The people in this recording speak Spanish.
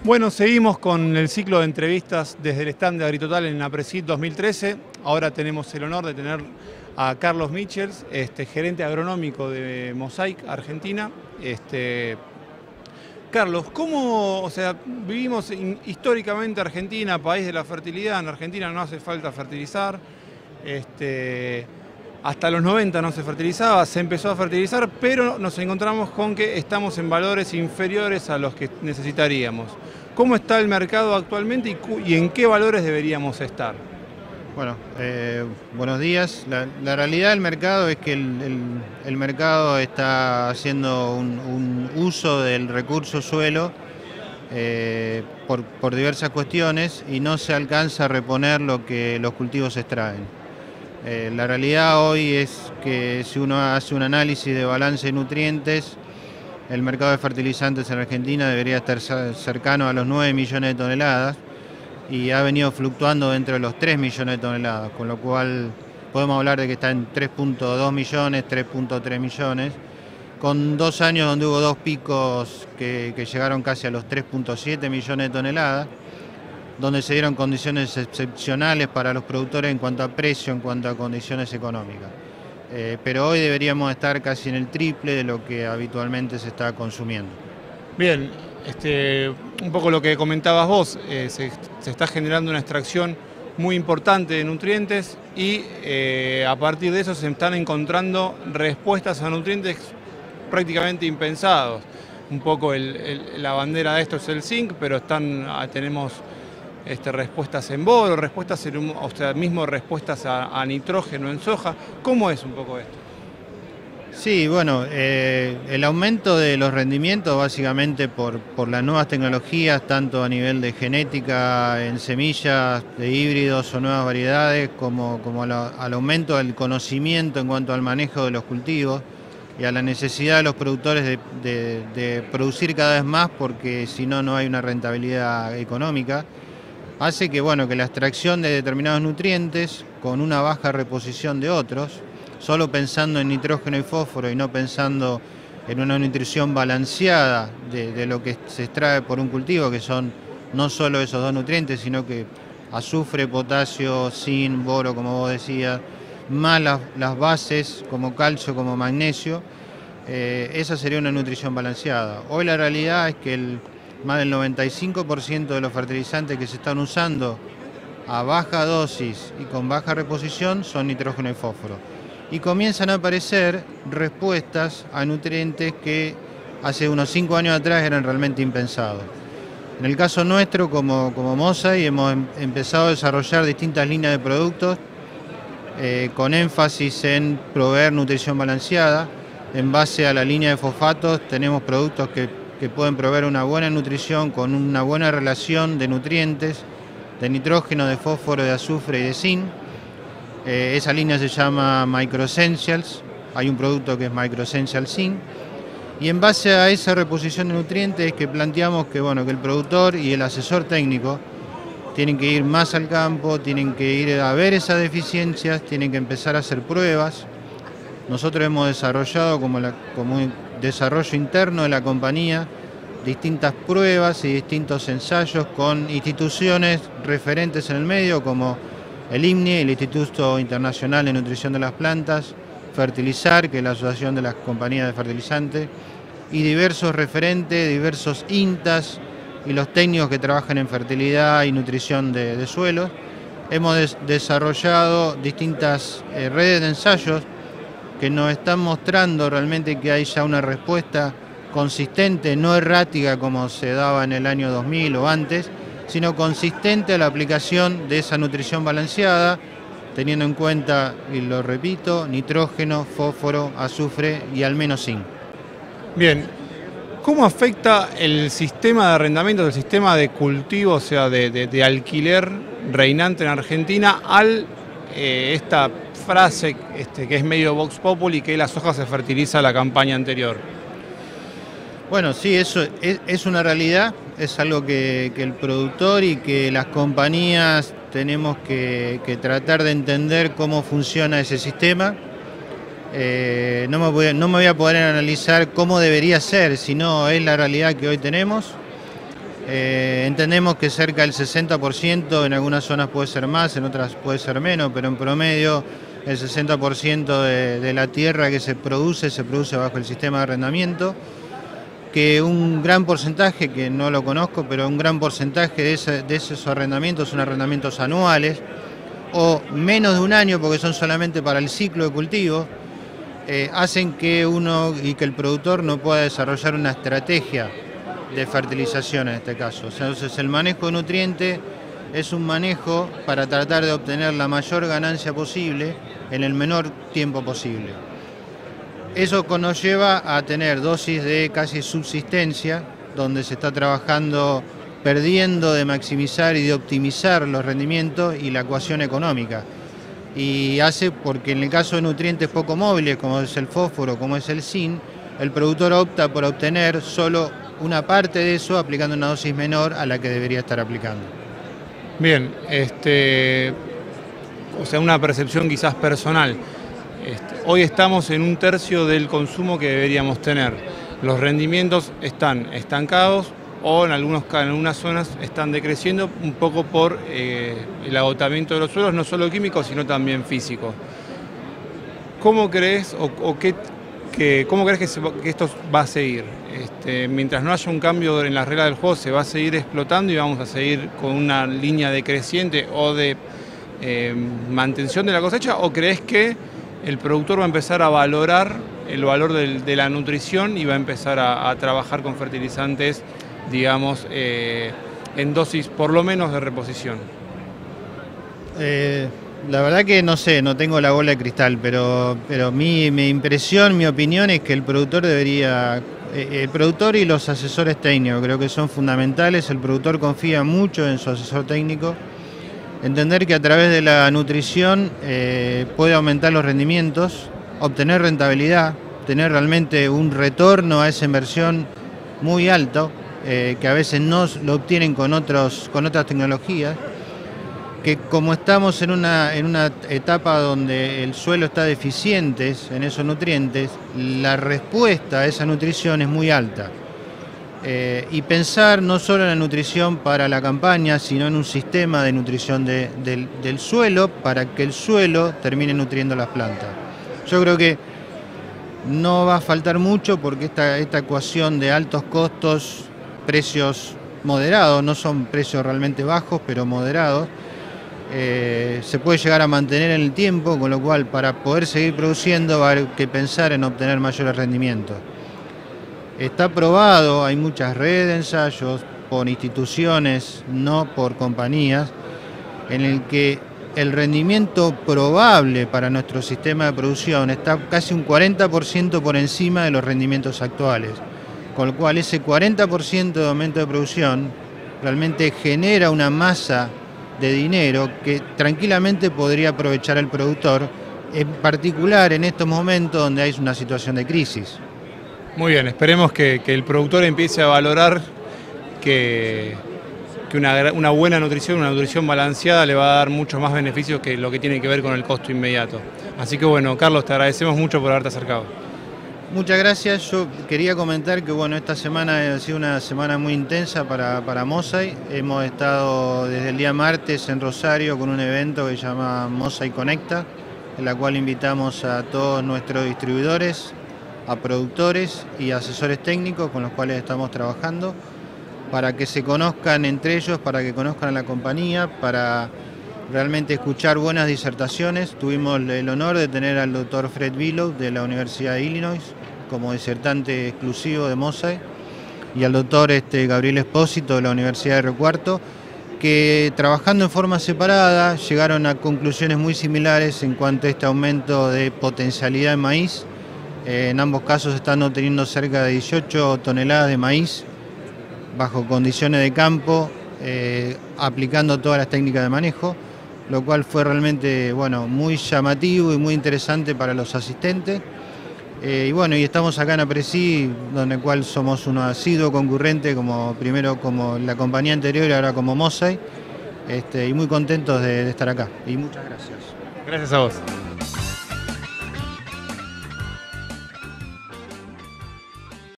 Bueno, seguimos con el ciclo de entrevistas desde el stand de Agritotal en APRESID 2013. Ahora tenemos el honor de tener a Carlos Michels, gerente agronómico de Mosaic Argentina. Carlos, vivimos históricamente Argentina, país de la fertilidad? En Argentina no hace falta fertilizar. Hasta los 90 no se fertilizaba, se empezó a fertilizar, pero nos encontramos con que estamos en valores inferiores a los que necesitaríamos. ¿Cómo está el mercado actualmente y en qué valores deberíamos estar? Bueno, buenos días. La realidad del mercado es que el mercado está haciendo un uso del recurso suelo por diversas cuestiones y no se alcanza a reponer lo que los cultivos extraen. La realidad hoy es que si uno hace un análisis de balance de nutrientes, el mercado de fertilizantes en Argentina debería estar cercano a los 9 millones de toneladas y ha venido fluctuando dentro de los 3 millones de toneladas, con lo cual podemos hablar de que está en 3.2 millones, 3.3 millones, con 2 años donde hubo 2 picos que llegaron casi a los 3.7 millones de toneladas, donde se dieron condiciones excepcionales para los productores en cuanto a precio, en cuanto a condiciones económicas. Pero hoy deberíamos estar casi en el triple de lo que habitualmente se está consumiendo. Bien, un poco lo que comentabas vos, se está generando una extracción muy importante de nutrientes y a partir de eso se están encontrando respuestas a nutrientes prácticamente impensados. Un poco la bandera de esto es el zinc, pero tenemos respuestas en boro, respuestas respuestas a nitrógeno en soja. ¿Cómo es un poco esto? Sí, bueno, el aumento de los rendimientos básicamente por las nuevas tecnologías, tanto a nivel de genética en semillas, de híbridos o nuevas variedades, como al aumento del conocimiento en cuanto al manejo de los cultivos y a la necesidad de los productores de producir cada vez más, porque si no, no hay una rentabilidad económica, hace que, que la extracción de determinados nutrientes con una baja reposición de otros, solo pensando en nitrógeno y fósforo y no pensando en una nutrición balanceada de lo que se extrae por un cultivo, que son no solo esos dos nutrientes, sino que azufre, potasio, zinc, boro, como vos decías, más las bases como calcio, como magnesio, esa sería una nutrición balanceada. Hoy la realidad es que más del 95% de los fertilizantes que se están usando a baja dosis y con baja reposición son nitrógeno y fósforo. Y comienzan a aparecer respuestas a nutrientes que hace unos 5 años atrás eran realmente impensados. En el caso nuestro, como Mosaic, hemos empezado a desarrollar distintas líneas de productos con énfasis en proveer nutrición balanceada. En base a la línea de fosfatos tenemos productos que pueden proveer una buena nutrición con una buena relación de nutrientes, de nitrógeno, de fósforo, de azufre y de zinc. Esa línea se llama Microessentials, hay un producto que es Microessential Zinc, y en base a esa reposición de nutrientes es que planteamos que el productor y el asesor técnico tienen que ir más al campo, tienen que ir a ver esas deficiencias, tienen que empezar a hacer pruebas. Nosotros hemos desarrollado como un desarrollo interno de la compañía distintas pruebas y distintos ensayos con instituciones referentes en el medio como el INMNI, el Instituto Internacional de Nutrición de las Plantas, Fertilizar, que es la Asociación de las Compañías de Fertilizantes, y diversos referentes, diversos INTAs y los técnicos que trabajan en fertilidad y nutrición de suelos. Hemos desarrollado distintas redes de ensayos que nos están mostrando realmente que hay ya una respuesta consistente, no errática como se daba en el año 2000 o antes, sino consistente a la aplicación de esa nutrición balanceada, teniendo en cuenta, y lo repito, nitrógeno, fósforo, azufre y al menos zinc. Bien, ¿cómo afecta el sistema de arrendamiento, el sistema de cultivo, o sea, de alquiler reinante en Argentina esta frase que es medio vox populi, que la soja se fertiliza a la campaña anterior? Bueno, sí, eso es una realidad, es algo que el productor y que las compañías tenemos que tratar de entender cómo funciona ese sistema. No me voy a poder analizar cómo debería ser, sino es la realidad que hoy tenemos. Entendemos que cerca del 60%, en algunas zonas puede ser más, en otras puede ser menos, pero en promedio el 60% de la tierra que se produce bajo el sistema de arrendamiento, que un gran porcentaje, que no lo conozco, pero un gran porcentaje de esos arrendamientos son arrendamientos anuales, o menos de un año porque son solamente para el ciclo de cultivo, hacen que el productor no pueda desarrollar una estrategia de fertilización en este caso. Entonces el manejo de nutrientes es un manejo para tratar de obtener la mayor ganancia posible en el menor tiempo posible. Eso nos lleva a tener dosis de casi subsistencia, donde se está trabajando perdiendo de maximizar y de optimizar los rendimientos y la ecuación económica. Y hace porque en el caso de nutrientes poco móviles, como es el fósforo, como es el zinc, el productor opta por obtener solo una parte de eso aplicando una dosis menor a la que debería estar aplicando. Bien, o sea, una percepción quizás personal. Hoy estamos en un tercio del consumo que deberíamos tener. Los rendimientos están estancados o en algunas zonas están decreciendo un poco por el agotamiento de los suelos, no solo químicos, sino también físico. ¿Cómo crees cómo crees que esto va a seguir? Mientras no haya un cambio en las reglas del juego, ¿se va a seguir explotando y vamos a seguir con una línea decreciente o de mantención de la cosecha? ¿O crees que el productor va a empezar a valorar el valor de la nutrición y va a empezar a trabajar con fertilizantes, digamos, en dosis por lo menos de reposición? La verdad que no sé, no tengo la bola de cristal, pero mi impresión, mi opinión es que el productor el productor y los asesores técnicos creo que son fundamentales. El productor confía mucho en su asesor técnico. Entender que a través de la nutrición puede aumentar los rendimientos, obtener rentabilidad, tener realmente un retorno a esa inversión muy alto, que a veces no lo obtienen con otras tecnologías, que como estamos en una etapa donde el suelo está deficiente en esos nutrientes, la respuesta a esa nutrición es muy alta. Y pensar no solo en la nutrición para la campaña, sino en un sistema de nutrición del suelo para que el suelo termine nutriendo las plantas. Yo creo que no va a faltar mucho porque esta ecuación de altos costos, precios moderados, no son precios realmente bajos, pero moderados, se puede llegar a mantener en el tiempo, con lo cual para poder seguir produciendo va a haber que pensar en obtener mayores rendimientos. Está probado, hay muchas redes de ensayos por instituciones, no por compañías, en el que el rendimiento probable para nuestro sistema de producción está casi un 40% por encima de los rendimientos actuales, con lo cual ese 40% de aumento de producción realmente genera una masa de dinero que tranquilamente podría aprovechar el productor, en particular en estos momentos donde hay una situación de crisis. Muy bien, esperemos que el productor empiece a valorar que una buena nutrición, una nutrición balanceada le va a dar muchos más beneficios que lo que tiene que ver con el costo inmediato. Así que bueno, Carlos, te agradecemos mucho por haberte acercado. Muchas gracias. Yo quería comentar que bueno, esta semana ha sido una semana muy intensa para Mosaic. Hemos estado desde el día martes en Rosario con un evento que se llama Mosaic Conecta, en la cual invitamos a todos nuestros distribuidores, a productores y asesores técnicos con los cuales estamos trabajando, para que se conozcan entre ellos, para que conozcan a la compañía, para realmente escuchar buenas disertaciones. Tuvimos el honor de tener al doctor Fred Billow de la Universidad de Illinois como disertante exclusivo de Mosaic y al doctor Gabriel Espósito de la Universidad de Río Cuarto, que trabajando en forma separada llegaron a conclusiones muy similares en cuanto a este aumento de potencialidad en maíz. En ambos casos están obteniendo cerca de 18 toneladas de maíz bajo condiciones de campo, aplicando todas las técnicas de manejo, lo cual fue realmente muy llamativo y muy interesante para los asistentes. Y estamos acá en Aprecí, donde cual somos un asiduo concurrente, primero como la compañía anterior y ahora como Mosaic, y muy contentos de estar acá. Y muchas gracias. Gracias a vos.